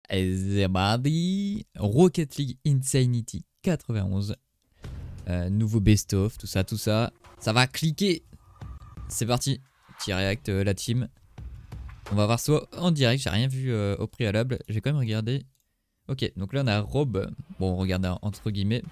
Everybody. Rocket League Insanity 91. Nouveau best-of, tout ça, tout ça. Ça va cliquer. C'est parti. Petit react, la team. On va voir soit en direct. J'ai rien vu au préalable. J'ai quand même regardé. Ok, donc là on a Rob. Bon, regardez entre guillemets.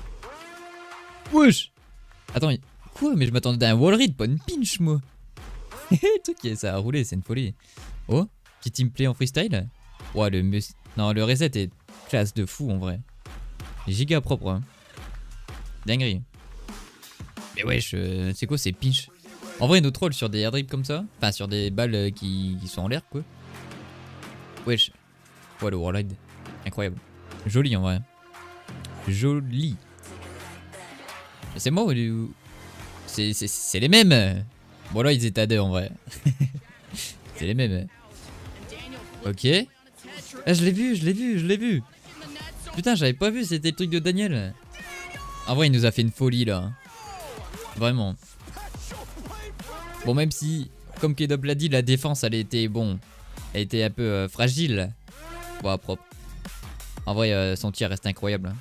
Wesh. Attends, quoi? Mais je m'attendais à un wall read, pas une pinch, moi. Le truc, ça a roulé, c'est une folie. Oh, petit teamplay en freestyle. Ouais, non, le reset est classe de fou en vrai. Giga propre. Hein. Dinguerie. Mais wesh, c'est quoi ces pinch? En vrai, nos trolls sur des airdrips comme ça. Enfin, sur des balles qui sont en l'air, quoi. Wesh. Ouais, le warlide. Incroyable. Joli en vrai. Joli. C'est moi ou... C'est les mêmes. Bon là ils étaient à deux en vrai. C'est les mêmes. Ok. Ah je l'ai vu. Putain j'avais pas vu, c'était le truc de Daniel. En vrai il nous a fait une folie là. Vraiment. Bon même si, comme K-Dub l'a dit, la défense elle était bon. Elle était un peu fragile. Bon propre. En vrai son tir reste incroyable.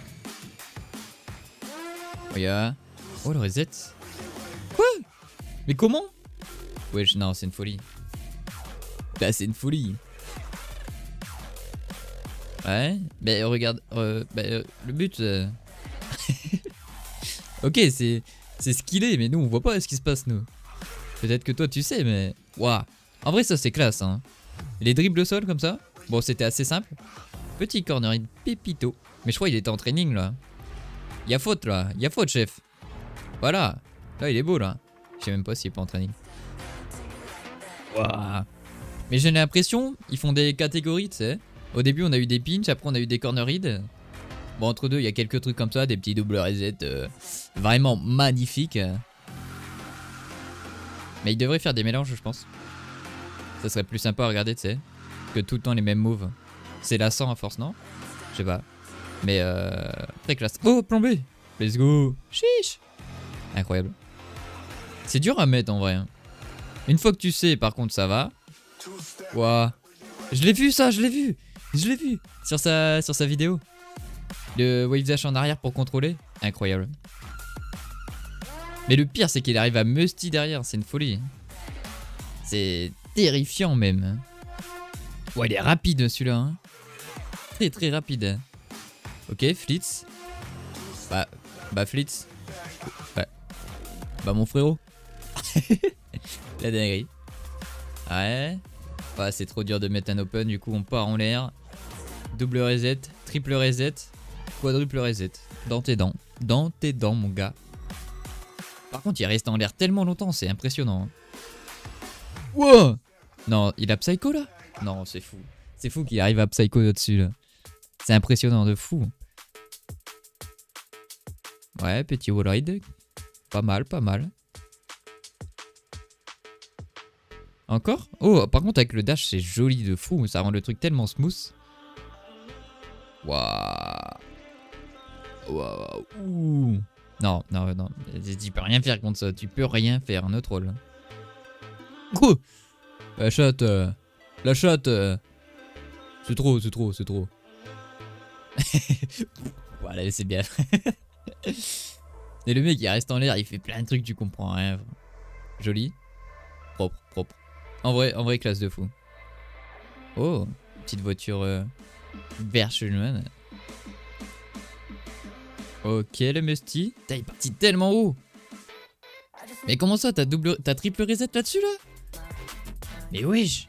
Regarde. Oh le reset. Quoi? Mais comment? Wesh, non, c'est une folie. Bah, c'est une folie. Ouais, mais regarde, le but. Ok, c'est skillé, mais nous on voit pas ce qui se passe, nous. Peut-être que toi tu sais, mais. Waouh. En vrai, ça c'est classe, hein. Les dribbles au sol comme ça. Bon, c'était assez simple. Petit corner in pépito. Mais je crois qu'il était en training là. Y'a faute là, y'a faute, chef. Voilà. Là, il est beau là. Je sais même pas s'il est pas en training. Wow. Mais j'ai l'impression, ils font des catégories, tu sais. Au début, on a eu des pinch, après, on a eu des corner hits. Bon, entre deux, il y a quelques trucs comme ça, des petits double reset vraiment magnifiques. Mais ils devraient faire des mélanges, je pense. Ça serait plus sympa à regarder, tu sais. Que tout le temps les mêmes moves. C'est lassant à force, non? Je sais pas. Mais très classe. Oh, plan B. Let's go. Chiche. Incroyable. C'est dur à mettre en vrai. Une fois que tu sais, par contre, ça va. Waouh. Je l'ai vu ça, je l'ai vu. Sur sa vidéo. Le wave dash en arrière pour contrôler. Incroyable. Mais le pire, c'est qu'il arrive à musty derrière. C'est une folie. C'est terrifiant même. Ouais, il est rapide celui-là. Hein. Très très rapide. Ok, Flitz. Bah Flitz. Ouais. Bah mon frérot. La dinguerie. Ouais. Ouais, c'est trop dur de mettre un open, du coup on part en l'air. Double reset, triple reset, quadruple reset. Dans tes dents. Dans tes dents mon gars. Par contre il reste en l'air tellement longtemps, c'est impressionnant. Wow. Non, il a Psycho là? Non, c'est fou. C'est fou qu'il arrive à Psycho au-dessus là. C'est impressionnant de fou. Ouais, petit wall ride. Pas mal, pas mal. Encore? Oh, par contre, avec le dash, c'est joli de fou. Ça rend le truc tellement smooth. Waouh. Waouh. Non, non, non. Tu peux rien faire contre ça. Tu peux rien faire, no troll. Quoi? La chatte. La chatte. C'est trop, c'est trop, c'est trop. Voilà, c'est bien. Et le mec, il reste en l'air, il fait plein de trucs, tu comprends rien. Joli. Propre, propre. En vrai, classe de fou. Oh, petite voiture vert chelou. Ok, le musty. T'as parti tellement haut. Mais comment ça, t'as triple reset là-dessus là? Mais wesh.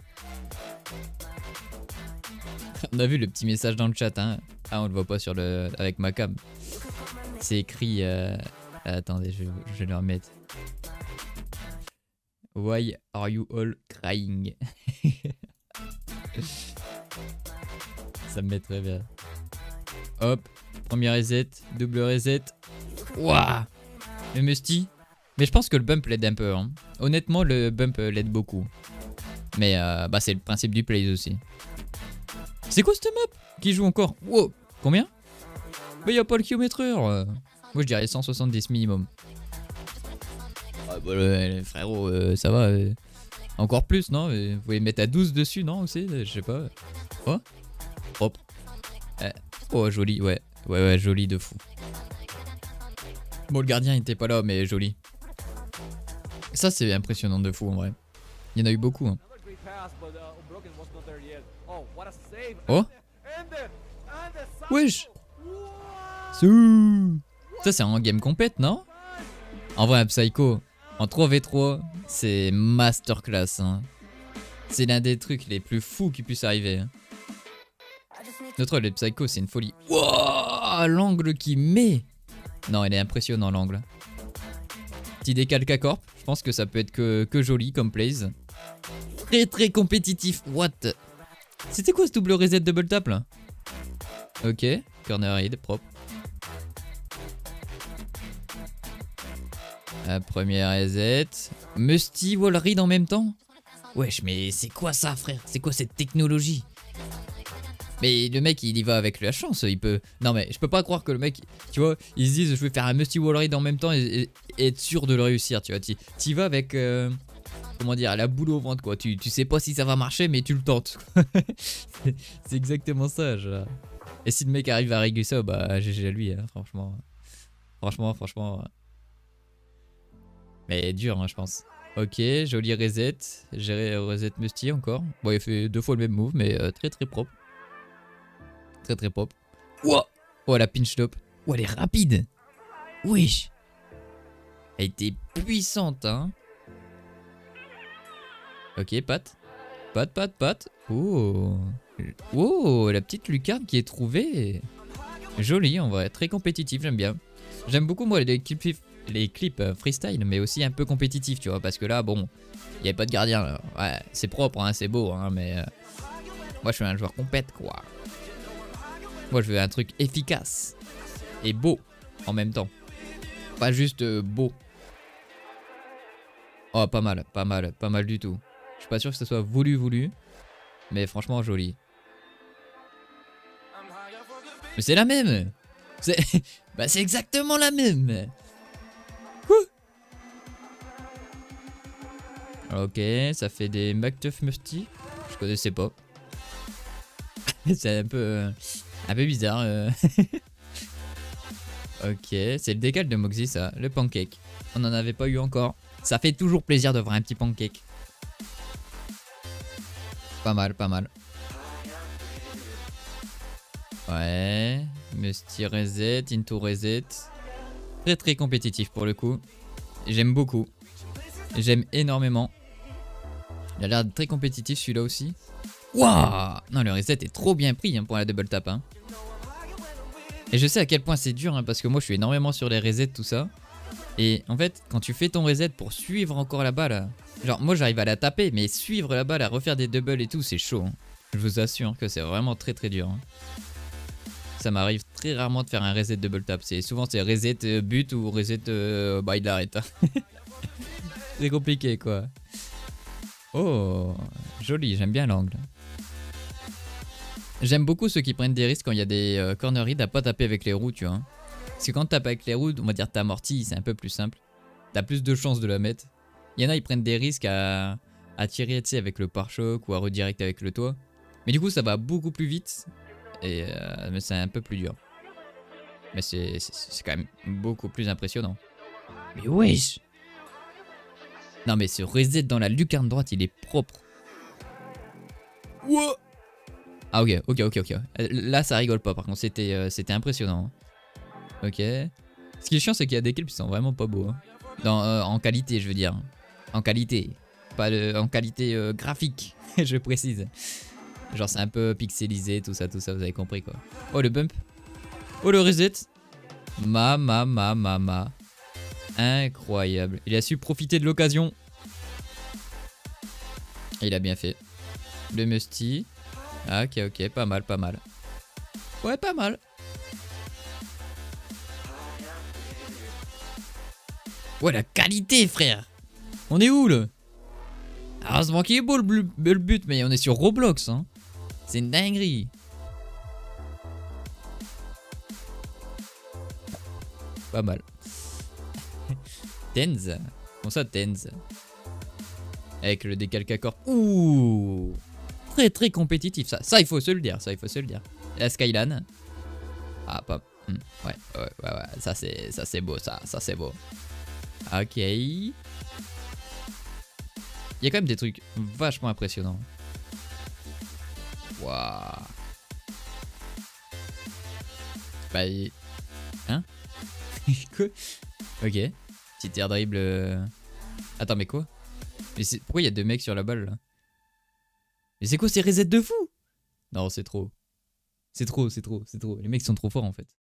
On a vu le petit message dans le chat, hein. Ah, on le voit pas sur le avec ma cam. C'est écrit. Attendez, je vais le remettre. Why are you all crying? Ça me met très bien. Hop, premier reset, double reset. Waouh! Le musty. Mais je pense que le bump l'aide un peu. Hein. Honnêtement, le bump l'aide beaucoup. Mais bah c'est le principe du play aussi. C'est quoi cette map? Qui joue encore? Wow! Combien? Mais y a pas le kilomètre-heure. Moi je dirais 170 minimum. Ah bah frérot, ça va. Encore plus, non? Vous pouvez mettre à 12 dessus, non? Aussi, je sais pas. Quoi? propre. Oh, joli, ouais. Ouais, joli de fou. Bon, le gardien était pas là, mais joli. Ça, c'est impressionnant de fou en vrai. Il y en a eu beaucoup. Hein. Oh. Wesh. Ça, c'est en game compète, non? En vrai, un Psycho en 3v3, c'est masterclass. Hein. C'est l'un des trucs les plus fous qui puissent arriver. Hein. Notre le Psycho, c'est une folie. Wow, l'angle qu'il met. Non, il est impressionnant l'angle. Petit décalque à corp. Je pense que ça peut être que joli comme plays. Très compétitif. What? C'était quoi ce double reset double tap là? Ok, corner hit, propre. Première reset. Musty wall read en même temps? Wesh, mais c'est quoi ça, frère? C'est quoi cette technologie? Mais le mec, il y va avec la chance, il peut... Non mais je peux pas croire que le mec, tu vois, il se dise je vais faire un Musty wall read en même temps et être sûr de le réussir, tu vois. T'y vas avec... comment dire, la boule au ventre quoi. Tu sais pas si ça va marcher mais tu le tentes. C'est exactement ça, genre. Et si le mec arrive à régler ça, bah GG à lui, hein, franchement. Franchement. Mais dur, hein, je pense. Ok, joli reset. J'ai reset Musty encore. Bon, il fait 2 fois le même move, mais très propre. Très propre. Wow. Oh, la pinch top. Oh, elle est rapide. Wesh. Elle était puissante, hein. Ok, patte. Patte. Oh. Oh, la petite lucarne qui est trouvée. Jolie en vrai, très compétitif, j'aime bien. J'aime beaucoup moi les clips freestyle, mais aussi un peu compétitifs, tu vois, parce que là, bon, il n'y avait pas de gardien. Là. Ouais, c'est propre, hein, c'est beau, hein, mais moi je suis un joueur compète, quoi. Moi je veux un truc efficace et beau en même temps. Pas juste beau. Oh, pas mal du tout. Je suis pas sûr que ce soit voulu, mais franchement joli. Mais c'est la même. Bah c'est exactement la même. Ok, ça fait des McTuff Musty. Je connaissais pas. C'est un peu bizarre. Ok, c'est le décal de Moxie ça, le pancake. On n'en avait pas eu encore. Ça fait toujours plaisir de voir un petit pancake. Pas mal. Ouais, Musty reset, into reset. Très compétitif pour le coup. J'aime beaucoup. J'aime énormément. Il a l'air très compétitif celui-là aussi. Waouh! Non, le reset est trop bien pris hein, pour la double tap. Hein. Et je sais à quel point c'est dur hein, parce que moi je suis énormément sur les resets tout ça. Et en fait, quand tu fais ton reset pour suivre encore la balle, genre moi j'arrive à la taper, mais suivre la balle, à refaire des doubles et tout, c'est chaud. Hein. Je vous assure que c'est vraiment très dur. Hein. Ça m'arrive très rarement de faire un reset double tap. Souvent c'est reset but ou reset bah il arrête. Hein. C'est compliqué quoi. Oh, joli, j'aime bien l'angle. J'aime beaucoup ceux qui prennent des risques quand il y a des corner hits à pas taper avec les roues, tu vois. Parce que quand tu tapes avec les roues, on va dire t'amortis, c'est un peu plus simple. T'as plus de chances de la mettre. Il y en a, ils prennent des risques à tirer, tu sais, avec le pare-choc ou à redirect avec le toit. Mais du coup, ça va beaucoup plus vite. Et mais c'est un peu plus dur. Mais c'est quand même beaucoup plus impressionnant. Mais wesh! Non mais ce reset dans la lucarne droite, il est propre. Wow. Ah ok. Là ça rigole pas par contre, c'était impressionnant. Ok. Ce qui est chiant c'est qu'il y a des clips qui sont vraiment pas beaux. Hein. En qualité je veux dire. En qualité. Pas en qualité graphique, je précise. Genre c'est un peu pixelisé, tout ça, vous avez compris quoi. Oh le bump. Oh le reset. Ma. Incroyable. Il a su profiter de l'occasion. Il a bien fait. Le Musty. Ah, ok, pas mal. Ouais, pas mal. Ouais, la qualité, frère. On est où, là? Heureusement qu'il est beau le but, mais on est sur Roblox, hein. C'est une dinguerie. Pas mal. Tenz. Comment ça, Tenz? Avec le décalque à corps. Ouh. très très compétitif ça. Ça il faut se le dire, ça il faut se le dire. La Skyline. Ah pas. Ouais. Ça c'est beau ça c'est beau. Ok. Il y a quand même des trucs vachement impressionnants. Waouh. Bah hein. Quoi? Ok. Petit air dribble. Attends mais quoi? Mais pourquoi il y a deux mecs sur la balle là? Mais c'est quoi ces resets de fou? Non c'est trop. C'est trop. Les mecs sont trop forts en fait.